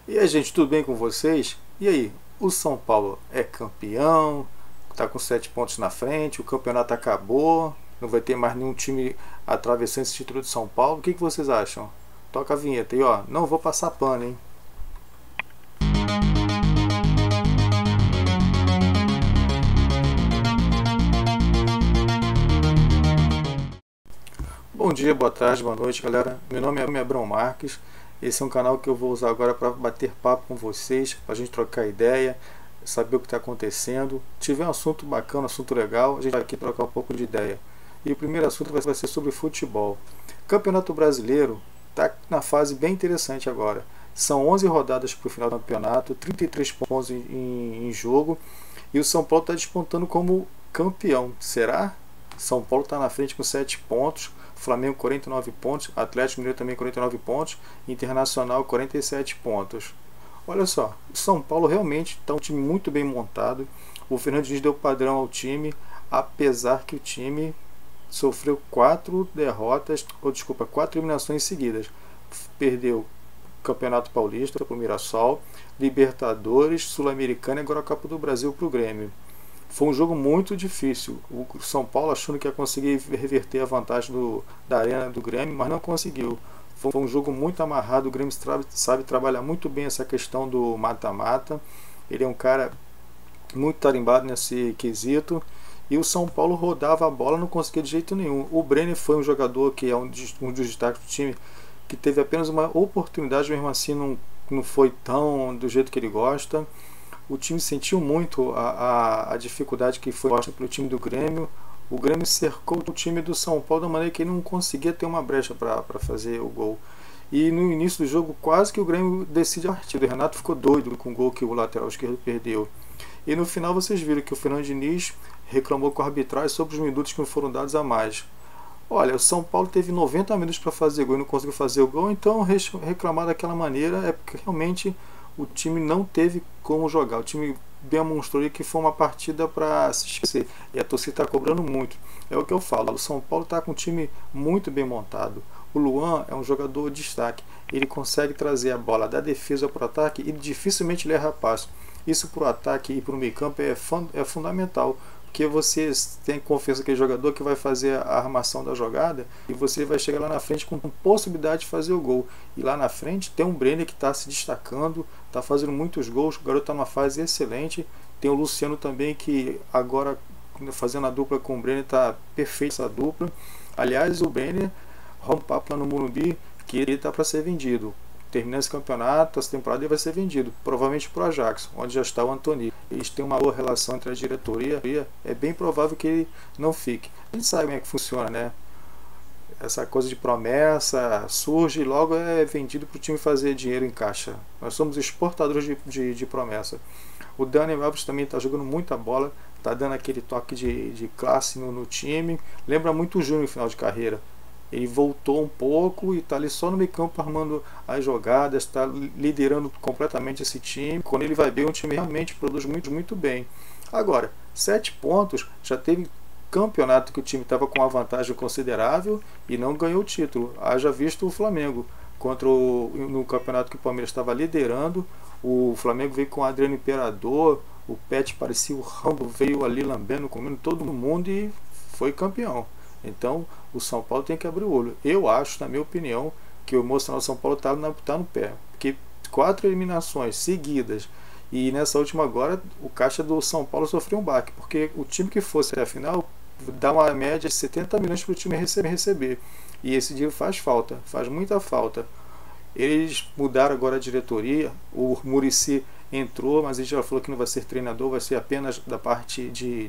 E aí, gente, tudo bem com vocês? E aí, o São Paulo é campeão, está com 7 pontos na frente, o campeonato acabou, não vai ter mais nenhum time atravessando esse título de São Paulo. O que vocês acham? Toca a vinheta e ó, não vou passar pano, hein? Bom dia, boa tarde, boa noite, galera. Meu nome é Abrão Marques. Esse é um canal que eu vou usar agora para bater papo com vocês, para a gente trocar ideia, saber o que está acontecendo. Se tiver um assunto bacana, um assunto legal, a gente vai aqui trocar um pouco de ideia. E o primeiro assunto vai ser sobre futebol. Campeonato Brasileiro está na fase bem interessante agora. São 11 rodadas para o final do campeonato, 33 pontos em jogo, e o São Paulo está despontando como campeão. Será? São Paulo está na frente com 7 pontos, Flamengo 49 pontos, Atlético Mineiro também 49 pontos, Internacional 47 pontos. Olha só, o São Paulo realmente está um time muito bem montado. O Fernando Diniz deu padrão ao time, apesar que o time sofreu 4 derrotas, ou desculpa, 4 eliminações seguidas. Perdeu o Campeonato Paulista para o Mirassol, Libertadores, Sul-Americana e agora a Copa do Brasil para o Grêmio. Foi um jogo muito difícil. O São Paulo achando que ia conseguir reverter a vantagem da arena do Grêmio, mas não conseguiu. Foi um jogo muito amarrado. O Grêmio sabe trabalhar muito bem essa questão do mata-mata. Ele é um cara muito tarimbado nesse quesito. E o São Paulo rodava a bola, não conseguia de jeito nenhum. O Brenner foi um jogador que é um dos destaques do time, que teve apenas uma oportunidade, mesmo assim não foi tão do jeito que ele gosta. O time sentiu muito a dificuldade que foi posta pelo time do Grêmio. O Grêmio cercou o time do São Paulo de maneira que ele não conseguia ter uma brecha para fazer o gol. E no início do jogo, quase que o Grêmio decide a partida. O Renato ficou doido com o gol que o lateral esquerdo perdeu. E no final vocês viram que o Fernando Diniz reclamou com a arbitragem sobre os minutos que não foram dados a mais. Olha, o São Paulo teve 90 minutos para fazer gol e não conseguiu fazer o gol, então reclamar daquela maneira é porque realmente o time não teve como jogar. O time demonstrou que foi uma partida para se esquecer. E a torcida está cobrando muito. É o que eu falo. O São Paulo está com um time muito bem montado. O Luan é um jogador de destaque. Ele consegue trazer a bola da defesa para o ataque e dificilmente ele erra passe. Isso para o ataque e para o meio campo é fundamental. Porque você tem confiança naquele jogador que vai fazer a armação da jogada e você vai chegar lá na frente com possibilidade de fazer o gol. E lá na frente tem um Brenner que está se destacando, está fazendo muitos gols, o garoto está numa fase excelente. Tem o Luciano também que agora fazendo a dupla com o Brenner está perfeita essa dupla. Aliás, o Brenner rola um papo lá no Morumbi que ele está para ser vendido. Terminando esse campeonato, essa temporada ele vai ser vendido, provavelmente para o Ajax, onde já está o Antony. Eles têm uma boa relação entre a diretoria, é bem provável que ele não fique. A gente sabe como é que funciona, né? Essa coisa de promessa surge e logo é vendido para o time fazer dinheiro em caixa. Nós somos exportadores de promessa. O Dani Alves também está jogando muita bola, está dando aquele toque de classe no time. Lembra muito o Júnior no final de carreira. Ele voltou um pouco e está ali só no meio campo armando as jogadas, está liderando completamente esse time. Quando ele vai bem, o time realmente produz muito bem. Agora, 7 pontos, já teve campeonato que o time estava com uma vantagem considerável e não ganhou o título. Haja visto o Flamengo. No campeonato que o Palmeiras estava liderando, o Flamengo veio com o Adriano Imperador, o Pet parecia o Rambo, veio ali lambendo, comendo todo mundo e foi campeão. Então o São Paulo tem que abrir o olho. Eu acho, na minha opinião, que o emocional do São Paulo está no pé. Porque 4 eliminações seguidas e nessa última agora o caixa do São Paulo sofreu um baque. Porque o time que fosse até a final dá uma média de 70 milhões para o time receber. E esse dinheiro faz falta, faz muita falta. Eles mudaram agora a diretoria. O Muricy entrou, mas ele já falou que não vai ser treinador, vai ser apenas da parte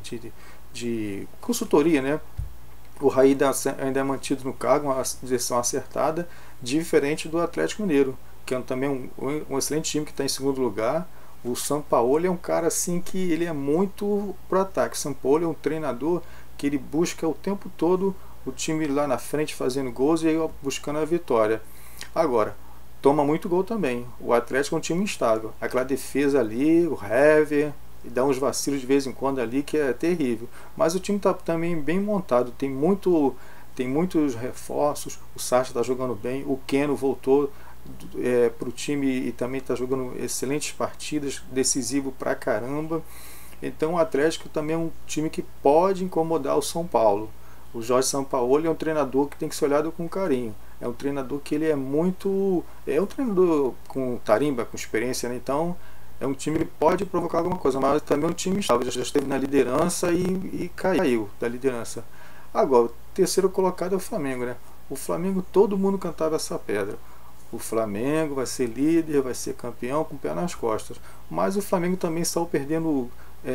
de consultoria, né? O Raí ainda é mantido no cargo, uma direção acertada, diferente do Atlético Mineiro, que é também um excelente time que está em segundo lugar. O Sampaoli é um cara assim que ele é muito pro ataque. O Sampaoli é um treinador que ele busca o tempo todo o time lá na frente fazendo gols e aí buscando a vitória. Agora, toma muito gol também. O Atlético é um time instável. Aquela defesa ali, o Hever, e dá uns vacilos de vez em quando ali que é terrível. Mas o time está também bem montado, tem muitos reforços. O Sacha está jogando bem, o Keno voltou para o time e também está jogando excelentes partidas, decisivo pra caramba. Então o Atlético também é um time que pode incomodar o São Paulo. O Jorge Sampaoli é um treinador que tem que ser olhado com carinho. É um treinador que ele é muito... É um treinador com tarimba, com experiência, né? Então é um time que pode provocar alguma coisa, mas também é um time estável. Já esteve na liderança e caiu da liderança. Agora, o terceiro colocado é o Flamengo, né? O Flamengo, todo mundo cantava essa pedra. O Flamengo vai ser líder, vai ser campeão com o pé nas costas. Mas o Flamengo também saiu perdendo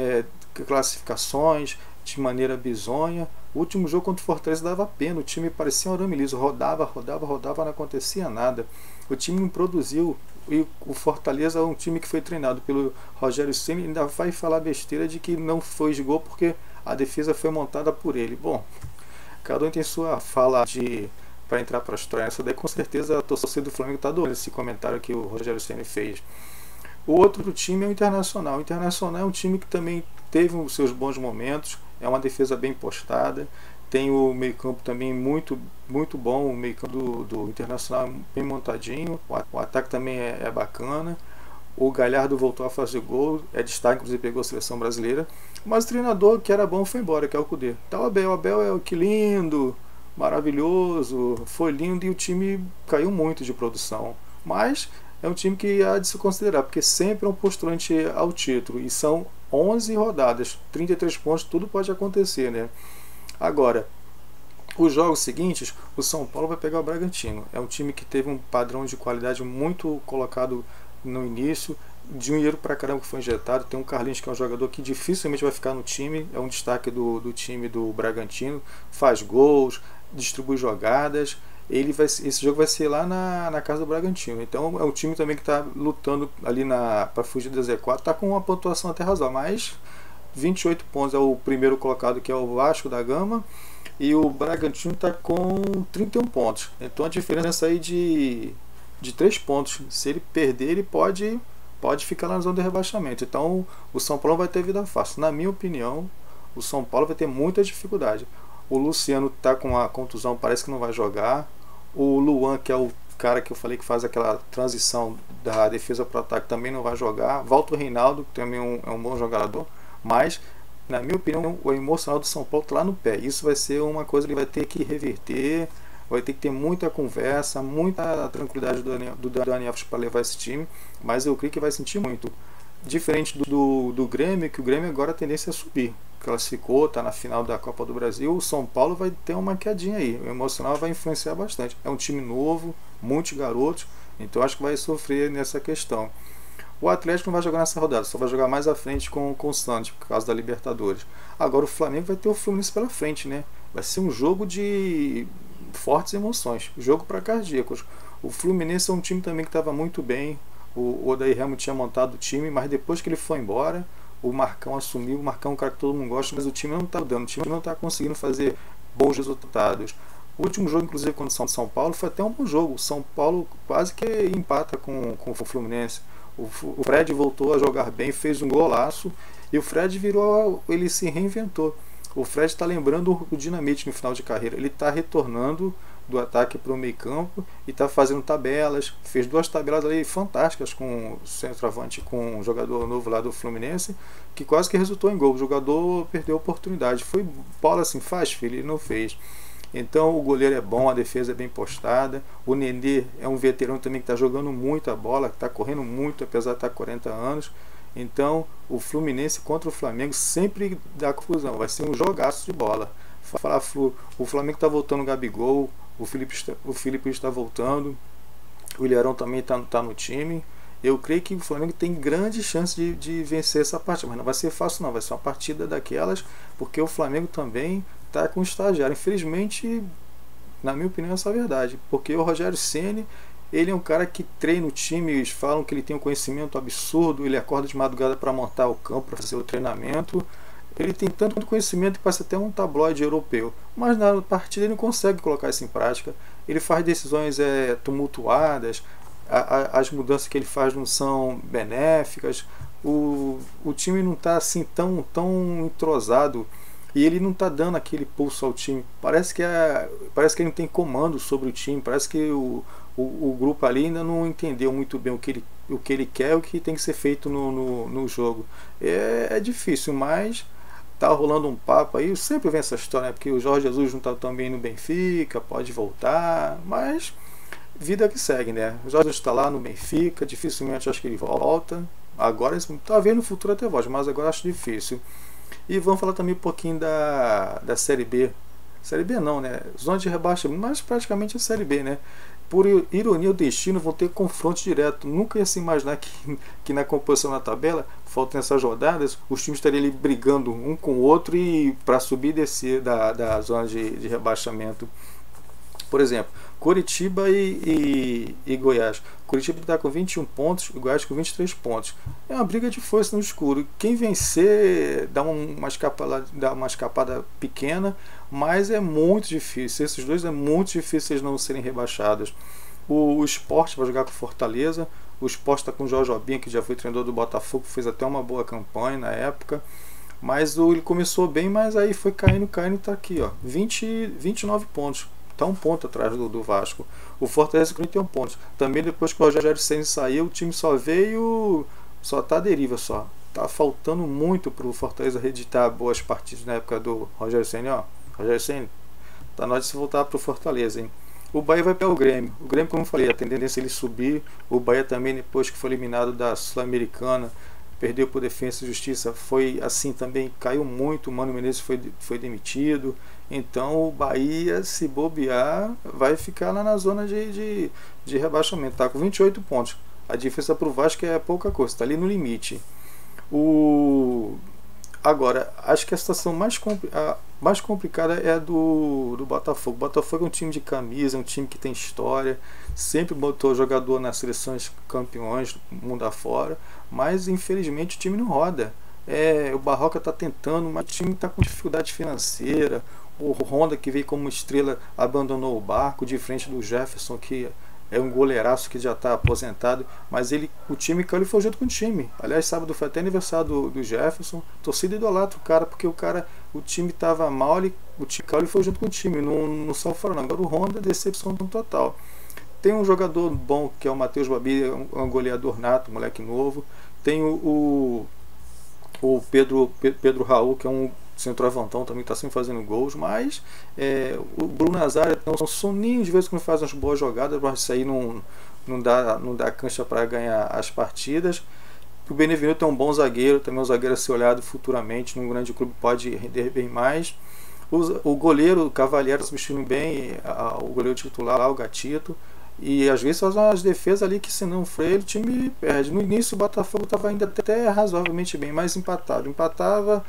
classificações de maneira bizonha. O último jogo contra o Fortaleza dava pena, o time parecia um arame liso, rodava, não acontecia nada. O time não produziu, e o Fortaleza é um time que foi treinado pelo Rogério Ceni, ainda vai falar besteira de que não foi de gol porque a defesa foi montada por ele. Bom, cada um tem sua fala para entrar para a história. Essa daí com certeza a torcida do Flamengo está adorando esse comentário que o Rogério Ceni fez. O outro time é o Internacional. O Internacional é um time que também teve os seus bons momentos, é uma defesa bem postada, tem o meio-campo também muito bom, o meio-campo do Internacional bem montadinho, o ataque também é bacana. O Galhardo voltou a fazer gol, é destaque, inclusive pegou a seleção brasileira, mas o treinador que era bom foi embora, que é o Cudê. Então o Abel é que lindo, maravilhoso, foi lindo, e o time caiu muito de produção, mas é um time que há de se considerar, porque sempre é um postulante ao título, e são 11 rodadas, 33 pontos, tudo pode acontecer, né? Agora, os jogos seguintes, o São Paulo vai pegar o Bragantino. É um time que teve um padrão de qualidade muito colocado no início, dinheiro pra caramba que foi injetado. Tem um Carlinhos que é um jogador que dificilmente vai ficar no time, é um destaque do time do Bragantino, faz gols, distribui jogadas. Esse jogo vai ser lá na casa do Bragantino. Então é um time também que está lutando ali para fugir do Z4. Está com uma pontuação até razoável, mas 28 pontos é o primeiro colocado, que é o Vasco da Gama, e o Bragantino está com 31 pontos. Então a diferença aí de 3 pontos. Se ele perder, ele pode ficar lá na zona de rebaixamento. Então o São Paulo vai ter vida fácil. Na minha opinião, o São Paulo vai ter muita dificuldade. O Luciano está com a contusão, parece que não vai jogar. O Luan, que é o cara que eu falei que faz aquela transição da defesa para o ataque, também não vai jogar. Volta o Reinaldo, que também é um bom jogador. Mas, na minha opinião, o emocional do São Paulo está lá no pé. Isso vai ser uma coisa que vai ter que reverter. Vai ter que ter muita conversa, muita tranquilidade do Daniel para levar esse time. Mas eu creio que vai sentir muito. Diferente do Grêmio, que o Grêmio agora a tendência é subir. Classificou, está na final da Copa do Brasil. O São Paulo vai ter uma quedinha aí. O emocional vai influenciar bastante. É um time novo, muitos garotos, então acho que vai sofrer nessa questão. O Atlético não vai jogar nessa rodada, só vai jogar mais à frente com o Santos, por causa da Libertadores. Agora o Flamengo vai ter o Fluminense pela frente, né? Vai ser um jogo de fortes emoções, jogo para cardíacos. O Fluminense é um time também que estava muito bem. O Odair Helmut tinha montado o time, mas depois que ele foi embora, o Marcão assumiu. O Marcão é um cara que todo mundo gosta, mas o time não está dando, o time não está conseguindo fazer bons resultados. O último jogo, inclusive, contra o São Paulo, foi até um bom jogo. O São Paulo quase que empata com o Fluminense. O Fred voltou a jogar bem, fez um golaço, e o Fred ele se reinventou. O Fred está lembrando o Dinamite no final de carreira. Ele está retornando do ataque para o meio campo e está fazendo tabelas. Fez 2 tabelas ali fantásticas com o centroavante, com um jogador novo lá do Fluminense, que quase que resultou em gol. O jogador perdeu a oportunidade. Foi bola assim, faz filho, ele não fez. Então o goleiro é bom, a defesa é bem postada. O Nenê é um veterano também que está jogando muita bola, que está correndo muito, apesar de estar com 40 anos. Então o Fluminense contra o Flamengo sempre dá confusão, vai ser um jogaço de bola. O Flamengo está voltando o Gabigol, o Felipe está voltando, o Ilharão também está no time. Eu creio que o Flamengo tem grande chance de vencer essa partida, mas não vai ser fácil não, vai ser uma partida daquelas, porque o Flamengo também está com estagiário. Infelizmente, na minha opinião, essa é a verdade, porque o Rogério Ceni, ele é um cara que treina o time, eles falam que ele tem um conhecimento absurdo, ele acorda de madrugada para montar o campo, para fazer o treinamento. Ele tem tanto conhecimento que parece até um tabloide europeu, mas na partida ele não consegue colocar isso em prática. Ele faz decisões tumultuadas, as mudanças que ele faz não são benéficas, o time não está assim tão entrosado, e ele não está dando aquele pulso ao time. Parece que ele não tem comando sobre o time, parece que o o grupo ali ainda não entendeu muito bem o que ele quer, o que tem que ser feito no jogo. É difícil, mas tá rolando um papo aí. Sempre vem essa história, né? Porque o Jorge Jesus não está tão bem no Benfica, pode voltar, mas vida que segue, né? O Jorge está lá no Benfica, dificilmente acho que ele volta. Agora, talvez no futuro até volte, mas agora acho difícil. E vamos falar também um pouquinho da Série B. Série B não, né? Zona de rebaixamento, mas praticamente a Série B, né? Por ironia do destino, vão ter confronto direto. Nunca ia se imaginar que na composição da tabela, faltam essas rodadas, os times estariam ali brigando um com o outro e para subir e descer da zona de rebaixamento. Por exemplo, Coritiba e Goiás. Coritiba está com 21 pontos e Goiás com 23 pontos. É uma briga de força no escuro. Quem vencer dá uma escapada pequena, mas é muito difícil. Esses dois é muito difícil eles não serem rebaixados. O Sport vai jogar com Fortaleza. O Sport está com o Jorge Albinha, que já foi treinador do Botafogo, fez até uma boa campanha na época. Mas ele começou bem, mas aí foi caindo e está aqui, ó, 29 pontos. Está um ponto atrás do Vasco. O Fortaleza com 31 pontos. Também depois que o Rogério Ceni saiu, o time só está à deriva só. Tá faltando muito para o Fortaleza reeditar boas partidas na época do Rogério Ceni, ó. Rogério Ceni, tá na hora de se voltar para o Fortaleza, hein? O Bahia vai pegar o Grêmio. O Grêmio, como eu falei, a tendência é ele subir. O Bahia também, depois que foi eliminado da Sul-Americana, perdeu por Defensa e Justiça, foi assim também, caiu muito. O Mano Menezes foi demitido. Então o Bahia, se bobear, vai ficar lá na zona de rebaixamento. Está com 28 pontos. A diferença para o Vasco é pouca coisa, está ali no limite. Agora, acho que a situação mais complicada é a do Botafogo. O Botafogo é um time de camisa, um time que tem história, sempre botou jogador nas seleções campeões, mundo afora, mas infelizmente o time não roda. O Barroca está tentando, mas o time está com dificuldade financeira. O Honda, que veio como estrela, abandonou o barco de frente do Jefferson, que é um goleiraço que já está aposentado, mas o time caiu e foi junto com o time. Aliás, sábado foi até aniversário do Jefferson. Torcida idolatra o cara, porque o time estava mal, o time caiu e foi junto com o time, não só fora não. Agora o Honda, decepção total. Tem um jogador bom que é o Matheus Babi, um goleador nato, um moleque novo. Tem o Pedro Raul, que é um centroavantão, também está sempre fazendo gols, mas o Bruno Nazário tem um soninho, de vez em quando faz umas boas jogadas, mas isso aí não dá cancha para ganhar as partidas. O Benevenuto é um bom zagueiro, também um zagueiro a ser olhado futuramente, num grande clube pode render bem mais. O goleiro, o Cavalieri, substituindo bem o goleiro titular, o Gatito. E às vezes faz umas defesas ali que, se não for ele, o time perde. No início o Botafogo estava ainda até razoavelmente bem, mas empatava,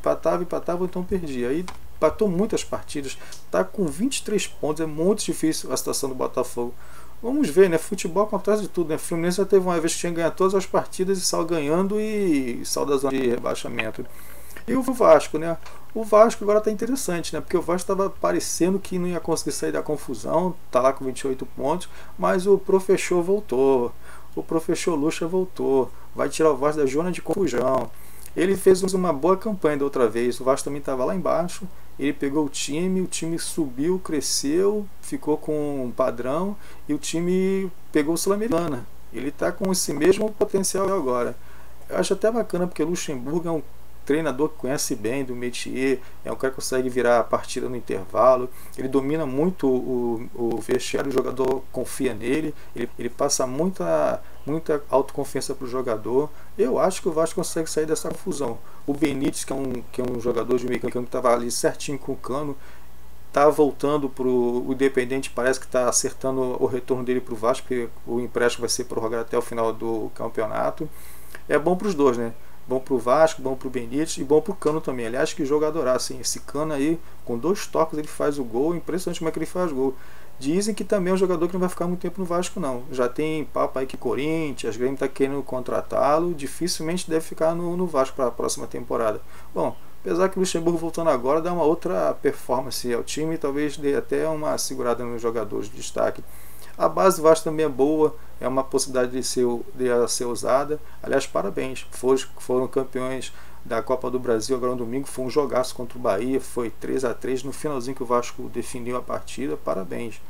então perdia. Aí empatou muitas partidas, está com 23 pontos, é muito difícil a situação do Botafogo. Vamos ver, né? Futebol acontece de tudo, né? Fluminense já teve uma vez que tinha ganhado todas as partidas e saiu ganhando e saiu da zona de rebaixamento. E o Vasco, né? O Vasco agora está interessante, né? Porque o Vasco estava parecendo que não ia conseguir sair da confusão, tá lá com 28 pontos, mas o professor voltou, o professor Lucha voltou, vai tirar o Vasco da zona de confusão. Ele fez uma boa campanha da outra vez, o Vasco também estava lá embaixo, ele pegou o time subiu, cresceu, ficou com um padrão e o time pegou o Sul-Americana. Ele está com esse mesmo potencial agora. Eu acho até bacana porque o Luxemburgo é um treinador que conhece bem do métier, é um cara que consegue virar a partida no intervalo, ele domina muito o vestiário, o jogador confia nele, ele passa muita autoconfiança para o jogador. Eu acho que o Vasco consegue sair dessa confusão. O Benítez, que é um jogador de meio campo que estava ali certinho com o Cano, está voltando para o Independente, parece que está acertando o retorno dele para o Vasco, porque o empréstimo vai ser prorrogado até o final do campeonato. É bom para os dois, né? Bom para o Vasco, bom para o Benítez e bom para o Cano também. Aliás, que jogador, assim, esse Cano aí, com 2 toques ele faz o gol, impressionante como é que ele faz gol. Dizem que também é um jogador que não vai ficar muito tempo no Vasco não. Já tem papo aí que Corinthians, Grêmio está querendo contratá-lo, dificilmente deve ficar no Vasco para a próxima temporada. Bom, apesar que o Luxemburgo voltando agora dá uma outra performance ao time, talvez dê até uma segurada nos jogadores de destaque. A base do Vasco também é boa, é uma possibilidade de ser usada. Aliás, parabéns, foram campeões da Copa do Brasil agora no domingo, foi um jogaço contra o Bahia, foi 3-3 no finalzinho que o Vasco definiu a partida, parabéns.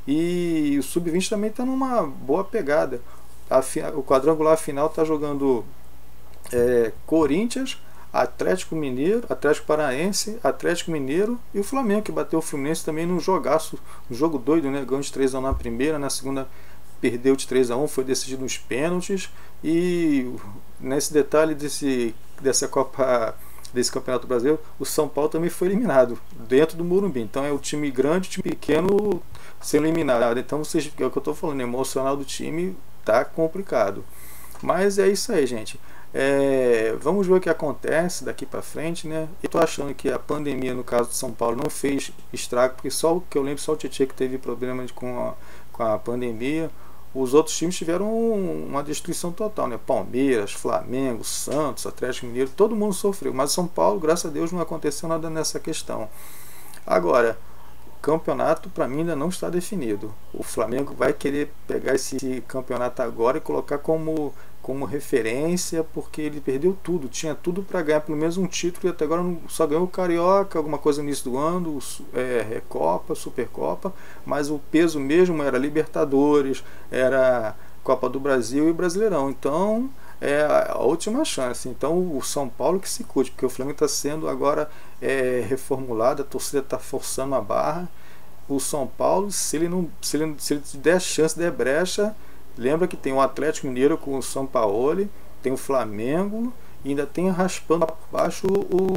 E o Sub-20 também está numa boa pegada. O quadrangular final está jogando Corinthians, Atlético Mineiro, Atlético Paranaense, Atlético Mineiro e o Flamengo, que bateu o Fluminense também num jogaço, um jogo doido, né? Ganhou de 3-1 na primeira, na segunda perdeu de 3-1, foi decidido nos pênaltis. E nesse detalhe dessa Copa, desse Campeonato Brasileiro, o São Paulo também foi eliminado dentro do Morumbi. Então é o time grande, o time pequeno sendo eliminado. Então vocês, é o que eu estou falando, o emocional do time tá complicado. Mas é isso aí, gente. Vamos ver o que acontece daqui para frente, né? Eu tô achando que a pandemia, no caso de São Paulo, não fez estrago, porque só o que eu lembro, só o Tietchan que teve problema com a pandemia. Os outros times tiveram uma destruição total, né? Palmeiras, Flamengo, Santos, Atlético Mineiro, todo mundo sofreu. Mas São Paulo, graças a Deus, não aconteceu nada nessa questão. Agora, o campeonato para mim ainda não está definido. O Flamengo vai querer pegar esse campeonato agora e colocar como referência, porque ele perdeu tudo, tinha tudo para ganhar pelo menos um título e até agora só ganhou o Carioca, alguma coisa no início do ano, Recopa, Supercopa, mas o peso mesmo era Libertadores, era Copa do Brasil e Brasileirão. Então é a última chance. Então o São Paulo que se cuide, porque o Flamengo está sendo agora reformulado, a torcida está forçando a barra. O São Paulo, se ele der chance, der brecha, lembra que tem o Atlético Mineiro com o São Paulo, tem o Flamengo e ainda tem raspando abaixo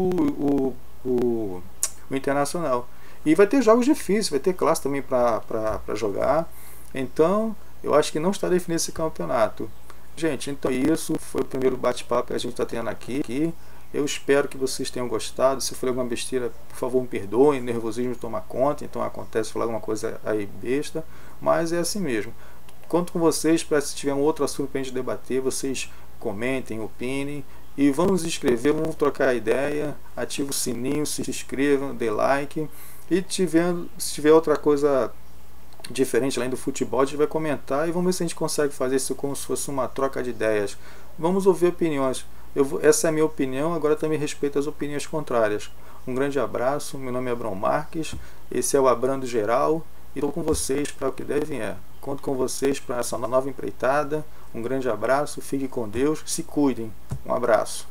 o Internacional. E vai ter jogos difíceis, vai ter classe também para jogar. Então eu acho que não está definido esse campeonato. Gente, então isso foi o primeiro bate-papo que a gente está tendo aqui. Eu espero que vocês tenham gostado. Se for alguma besteira, por favor me perdoem, nervosismo toma conta, então acontece falar alguma coisa aí besta, mas é assim mesmo. Conto com vocês para, se tiver um outro assunto para a gente debater, vocês comentem, opinem e vamos escrever, vamos trocar ideia, ative o sininho, se inscrevam, dê like e se tiver outra coisa diferente além do futebol, a gente vai comentar e vamos ver se a gente consegue fazer isso como se fosse uma troca de ideias. Vamos ouvir opiniões. Essa é a minha opinião, agora também respeito as opiniões contrárias. Um grande abraço, meu nome é Abrão Marques, esse é o Abrando Geral e estou com vocês para o que devem Conto com vocês para essa nova empreitada. Um grande abraço, fiquem com Deus, se cuidem. Um abraço.